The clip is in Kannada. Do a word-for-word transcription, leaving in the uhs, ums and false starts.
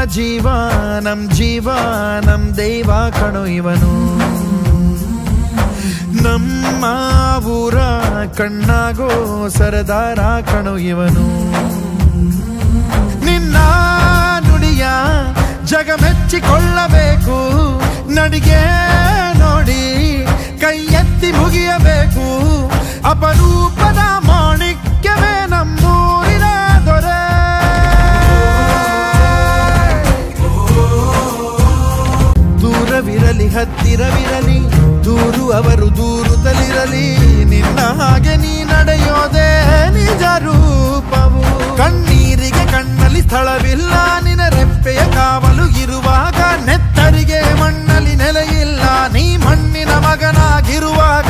ಜೀವ ನಮ್ ಜೀವ ನಮ್ ದೈವ ಕಣೋ ಇವನು ನಮ್ಮ ಊರ ಕಣ್ಣಾಗೋ ಸರದಾರ ಕಣೋ ಇವನು ನಿನ್ನ ನುಡಿಯ ಜಗ ಮೆಚ್ಚಿಕೊಳ್ಳಬೇಕು ನಡಿಗೆ ನೋಡಿ ಕೈ ಎತ್ತಿ ಮುಗಿಯಬೇಕು ಅಪರೂಪದ ಮಾಣಿಕ್ಯವೇ ನಮ್ಮೂರಿನ ದೊರೆ ದೂರವಿರಲಿ ಹತ್ತಿರವಿರಲಿ ದೂರು ಅವರು ದೂರುತ್ತಲಿರಲಿ ನಿನ್ನ ಹಾಗೆ ನೀ ನಡೆಯೋದೇ ನಿಜ ರೂಪವು ಕಣ್ಣೀರಿಗೆ ಕಣ್ಣಲ್ಲಿ ಸ್ಥಳವಿಲ್ಲ ನಿನ್ನ ರೆಪ್ಪೆಯ ಕಾವಲು ಇರುವಾಗ ನೆತ್ತರಿಗೆ ಮಣ್ಣಲ್ಲಿ ನೆಲೆಯಿಲ್ಲ ನೀ ಮಣ್ಣಿನ ಮಗನಾಗಿರುವಾಗ